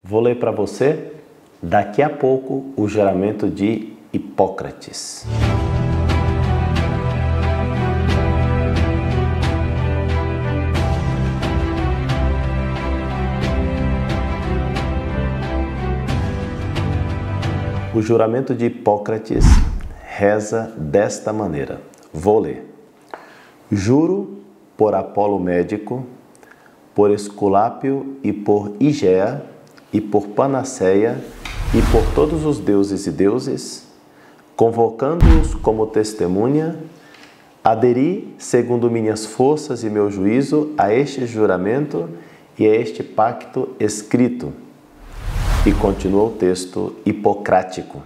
Vou ler para você, daqui a pouco, o juramento de Hipócrates. O juramento de Hipócrates reza desta maneira. Vou ler. Juro por Apolo médico, por Esculápio e por Igea, e por Panaceia, e por todos os deuses e deuses, convocando-os como testemunha, aderi, segundo minhas forças e meu juízo, a este juramento e a este pacto escrito. E continua o texto hipocrático.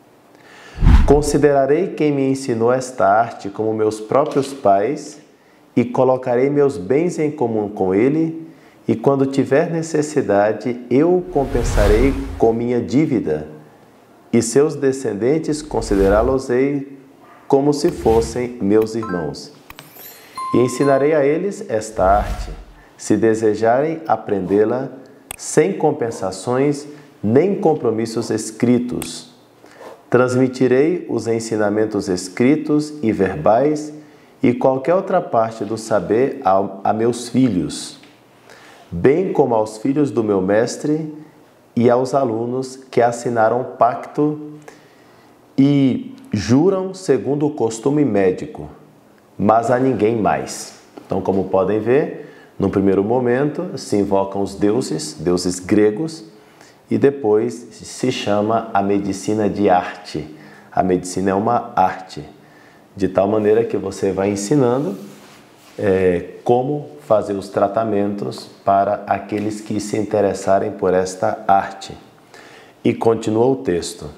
Considerarei quem me ensinou esta arte como meus próprios pais e colocarei meus bens em comum com ele, e quando tiver necessidade, eu o compensarei com minha dívida, e seus descendentes considerá-los-ei como se fossem meus irmãos. E ensinarei a eles esta arte, se desejarem aprendê-la, sem compensações nem compromissos escritos. Transmitirei os ensinamentos escritos e verbais e qualquer outra parte do saber a meus filhos, bem como aos filhos do meu mestre e aos alunos que assinaram pacto e juram segundo o costume médico, mas a ninguém mais. Então, como podem ver, no primeiro momento se invocam os deuses gregos, e depois se chama a medicina de arte. A medicina é uma arte, de tal maneira que você vai ensinando como fazer os tratamentos para aqueles que se interessarem por esta arte. E continua o texto.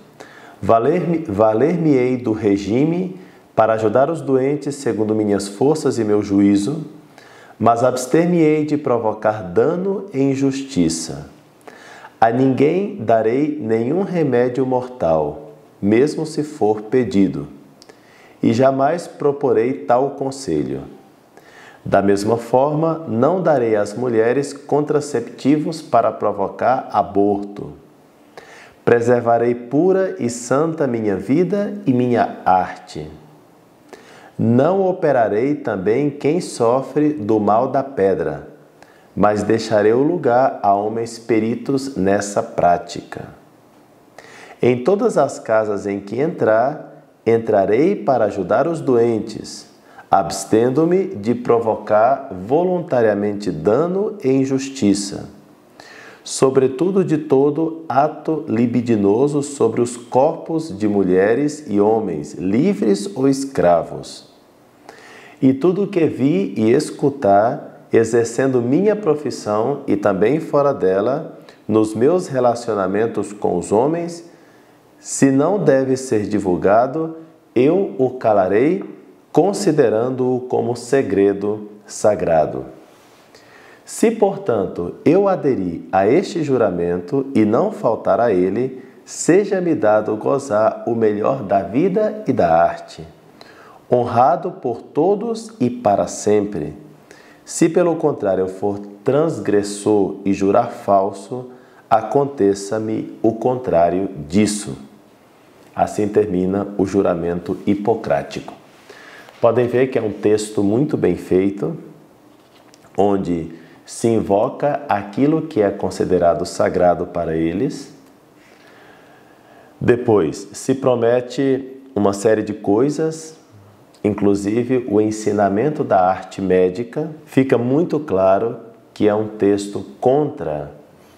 Valer-me-ei do regime para ajudar os doentes segundo minhas forças e meu juízo, mas abster-me-ei de provocar dano e injustiça. A ninguém darei nenhum remédio mortal, mesmo se for pedido, e jamais proporei tal conselho. Da mesma forma, não darei às mulheres contraceptivos para provocar aborto. Preservarei pura e santa minha vida e minha arte. Não operarei também quem sofre do mal da pedra, mas deixarei o lugar a homens peritos nessa prática. Em todas as casas em que entrar, entrarei para ajudar os doentes, abstendo-me de provocar voluntariamente dano e injustiça, sobretudo de todo ato libidinoso sobre os corpos de mulheres e homens, livres ou escravos. E tudo o que vi e escutar, exercendo minha profissão e também fora dela, nos meus relacionamentos com os homens, se não deve ser divulgado, eu o calarei, considerando-o como segredo sagrado. Se, portanto, eu aderi a este juramento e não faltar a ele, seja-me dado gozar o melhor da vida e da arte, honrado por todos e para sempre. Se, pelo contrário, eu for transgressor e jurar falso, aconteça-me o contrário disso. Assim termina o juramento hipocrático. Podem ver que é um texto muito bem feito, onde se invoca aquilo que é considerado sagrado para eles. Depois, se promete uma série de coisas, inclusive o ensinamento da arte médica. Fica muito claro que é um texto contra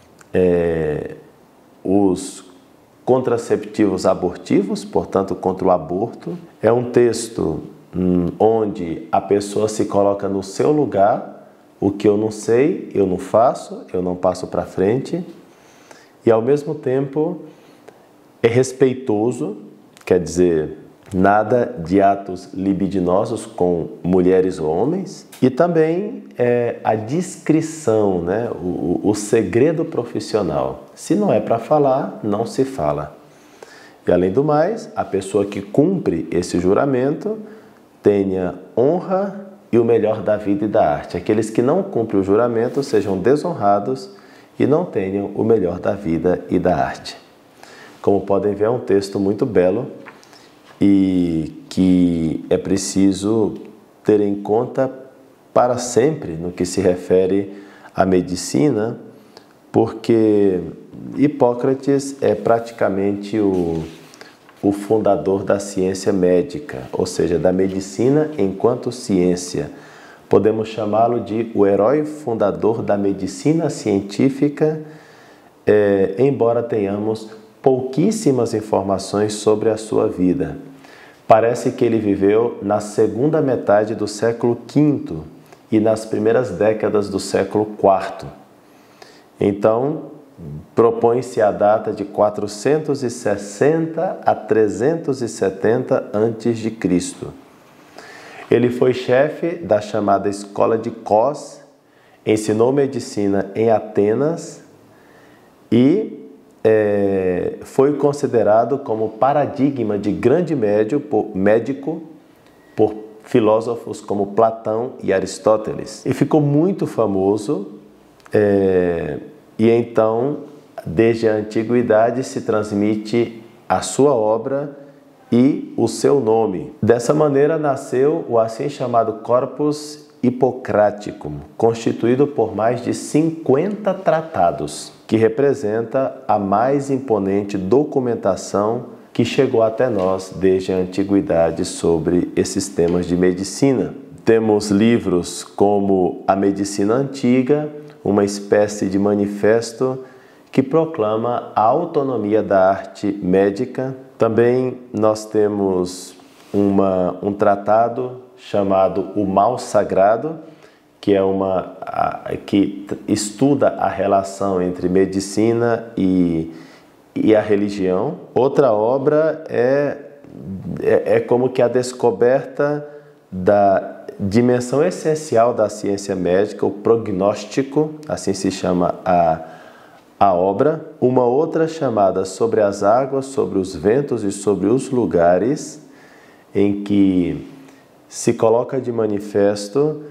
os contraceptivos abortivos, portanto, contra o aborto. É um texto onde a pessoa se coloca no seu lugar, o que eu não sei, eu não faço, eu não passo para frente, e ao mesmo tempo é respeitoso, quer dizer, nada de atos libidinosos com mulheres ou homens, e também a discrição, né? O segredo profissional. Se não é para falar, não se fala. E além do mais, a pessoa que cumpre esse juramento tenha honra e o melhor da vida e da arte. Aqueles que não cumprem o juramento sejam desonrados e não tenham o melhor da vida e da arte. Como podem ver, é um texto muito belo e que é preciso ter em conta para sempre no que se refere à medicina, porque Hipócrates é praticamente o fundador da ciência médica, ou seja, da medicina enquanto ciência. Podemos chamá-lo de o herói fundador da medicina científica, embora tenhamos pouquíssimas informações sobre a sua vida. Parece que ele viveu na segunda metade do século V e nas primeiras décadas do século IV. Então, propõe-se a data de 460 a 370 a.C. Ele foi chefe da chamada Escola de Cos, ensinou medicina em Atenas e foi considerado como paradigma de grande médico por filósofos como Platão e Aristóteles. E ficou muito famoso e então, desde a antiguidade, se transmite a sua obra e o seu nome. Dessa maneira nasceu o assim chamado Corpus Hippocraticum, constituído por mais de 50 tratados, que representa a mais imponente documentação que chegou até nós desde a antiguidade sobre esses temas de medicina. Temos livros como A Medicina Antiga, uma espécie de manifesto que proclama a autonomia da arte médica. Também nós temos um tratado chamado O Mal Sagrado, que que estuda a relação entre medicina e a religião. Outra obra é como que a descoberta da dimensão essencial da ciência médica, o prognóstico, assim se chama a obra. Uma outra chamada Sobre as Águas, sobre os Ventos e sobre os Lugares, em que se coloca de manifesto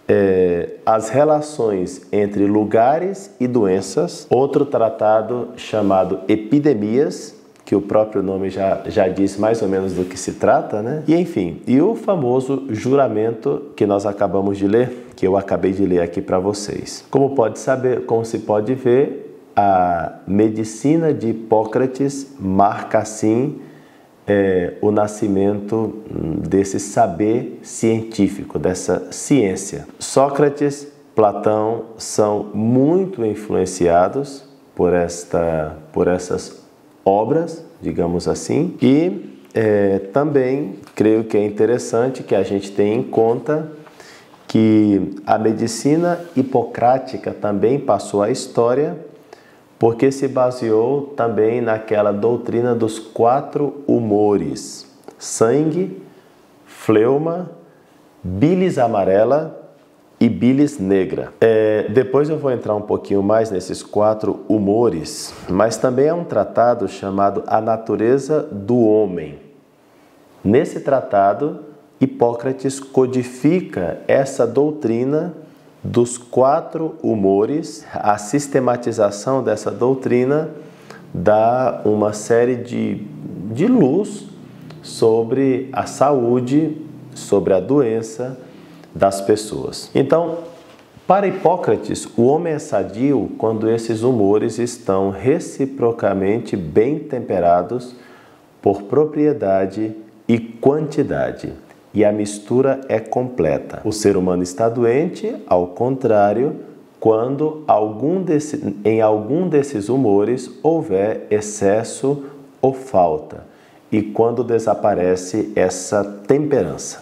as relações entre lugares e doenças. Outro tratado chamado Epidemias, que o próprio nome já diz mais ou menos do que se trata, né? E enfim, e o famoso juramento que nós acabamos de ler, que eu acabei de ler aqui para vocês. Como se pode ver, a medicina de Hipócrates marca assim o nascimento desse saber científico, dessa ciência. Sócrates, Platão são muito influenciados por essas obras, digamos assim, e também creio que é interessante que a gente tenha em conta que a medicina hipocrática também passou à história, porque se baseou também naquela doutrina dos 4 humores: sangue, fleuma, bilis amarela e bilis negra. Depois eu vou entrar um pouquinho mais nesses 4 humores, mas também há um tratado chamado A Natureza do Homem. Nesse tratado, Hipócrates codifica essa doutrina dos 4 humores. A sistematização dessa doutrina dá uma série de luz sobre a saúde, sobre a doença das pessoas. Então, para Hipócrates, o homem é sadio quando esses humores estão reciprocamente bem temperados por propriedade e quantidade, e a mistura é completa. O ser humano está doente, ao contrário, quando em algum desses humores houver excesso ou falta, e quando desaparece essa temperança.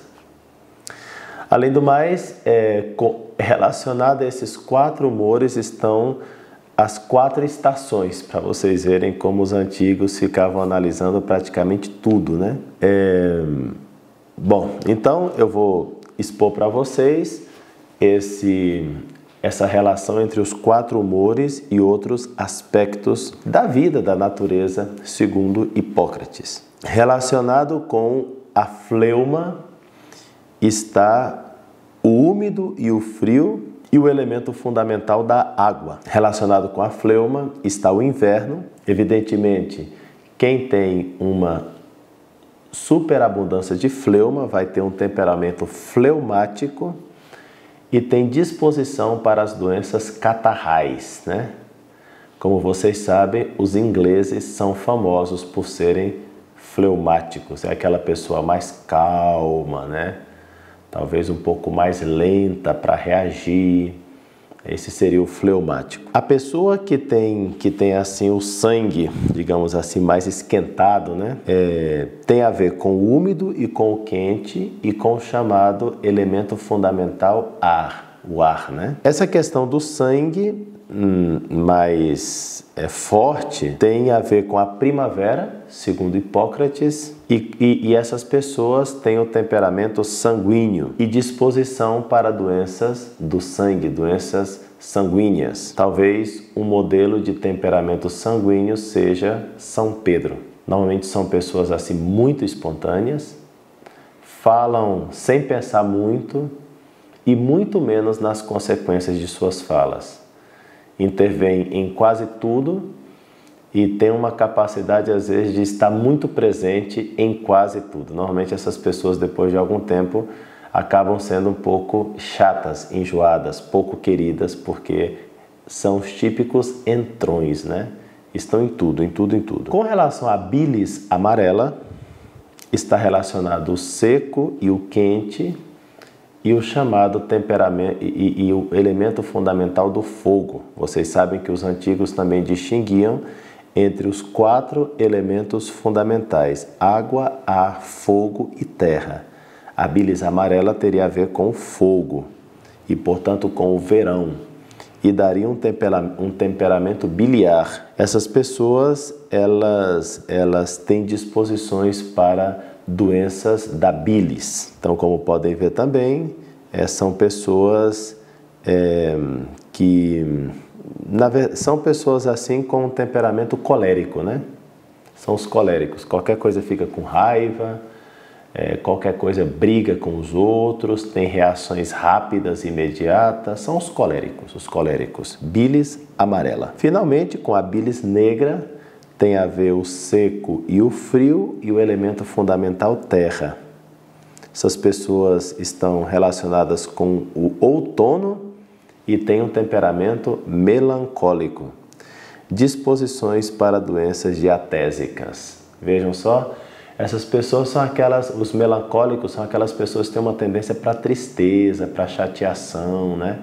Além do mais, relacionado a esses 4 humores estão as 4 estações, para vocês verem como os antigos ficavam analisando praticamente tudo, né? Bom, então eu vou expor para vocês essa relação entre os 4 humores e outros aspectos da vida, da natureza, segundo Hipócrates. Relacionado com a fleuma está o úmido e o frio, e o elemento fundamental da água. Relacionado com a fleuma está o inverno. Evidentemente, quem tem uma superabundância de fleuma vai ter um temperamento fleumático e tem disposição para as doenças catarrais, né? Como vocês sabem, os ingleses são famosos por serem fleumáticos. É aquela pessoa mais calma, né? Talvez um pouco mais lenta para reagir. Esse seria o fleumático. A pessoa que tem assim o sangue, digamos assim, mais esquentado, né? Tem a ver com o úmido e com o quente e com o chamado elemento fundamental ar, o ar, né? Essa questão do sangue mais forte tem a ver com a primavera, segundo Hipócrates, e essas pessoas têm o temperamento sanguíneo e disposição para doenças do sangue, doenças sanguíneas. Talvez um modelo de temperamento sanguíneo seja São Pedro. Normalmente são pessoas assim muito espontâneas, falam sem pensar muito e muito menos nas consequências de suas falas. Intervém em quase tudo e tem uma capacidade, às vezes, de estar muito presente em quase tudo. Normalmente, essas pessoas, depois de algum tempo, acabam sendo um pouco chatas, enjoadas, pouco queridas, porque são os típicos entrões, né? Estão em tudo, em tudo, em tudo. Com relação à bilis amarela, está relacionado o seco e o quente, e o chamado temperamento e o elemento fundamental do fogo. Vocês sabem que os antigos também distinguiam entre os 4 elementos fundamentais: água, ar, fogo e terra. A bilis amarela teria a ver com o fogo e, portanto, com o verão, e daria um temperamento biliar. Essas pessoas, elas têm disposições para doenças da bilis. Então, como podem ver também, são pessoas são pessoas assim com um temperamento colérico, né? São os coléricos. Qualquer coisa fica com raiva, qualquer coisa briga com os outros, tem reações rápidas e imediatas. São os coléricos. Bilis amarela. Finalmente, com a bilis negra, tem a ver o seco e o frio e o elemento fundamental terra. Essas pessoas estão relacionadas com o outono e têm um temperamento melancólico. Disposições para doenças diatésicas. Vejam só, essas pessoas são os melancólicos são aquelas pessoas que têm uma tendência para tristeza, para chateação, né?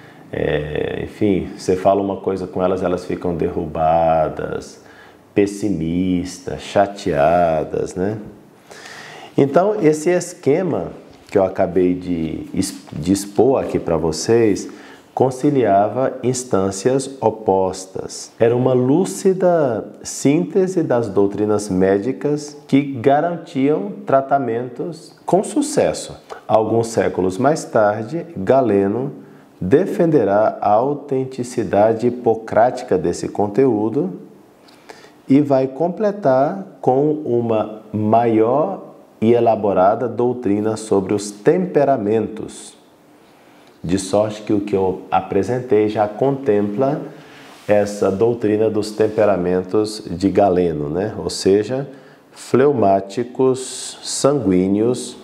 Enfim, você fala uma coisa com elas, elas ficam derrubadas, pessimistas, chateadas, né? Então, esse esquema que eu acabei de expor aqui para vocês conciliava instâncias opostas. Era uma lúcida síntese das doutrinas médicas que garantiam tratamentos com sucesso. Alguns séculos mais tarde, Galeno defenderá a autenticidade hipocrática desse conteúdo e vai completar com uma maior e elaborada doutrina sobre os temperamentos, de sorte que o que eu apresentei já contempla essa doutrina dos temperamentos de Galeno, né? Ou seja, fleumáticos, sanguíneos,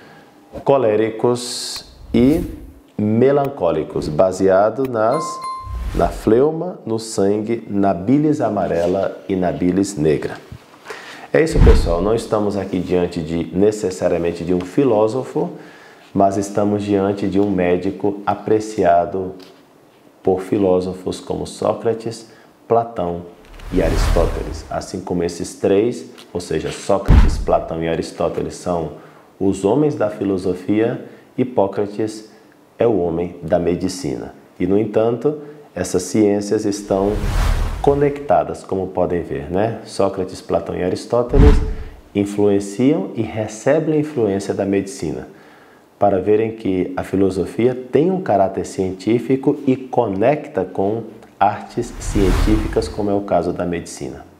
coléricos e melancólicos, baseado na fleuma, no sangue, na bilis amarela e na bilis negra. É isso, pessoal. Não estamos aqui diante necessariamente de um filósofo, mas estamos diante de um médico apreciado por filósofos como Sócrates, Platão e Aristóteles. Assim como esses três, ou seja, Sócrates, Platão e Aristóteles são os homens da filosofia, Hipócrates é o homem da medicina. E, no entanto, essas ciências estão conectadas, como podem ver, né? Sócrates, Platão e Aristóteles influenciam e recebem a influência da medicina, para verem que a filosofia tem um caráter científico e conecta com artes científicas, como é o caso da medicina.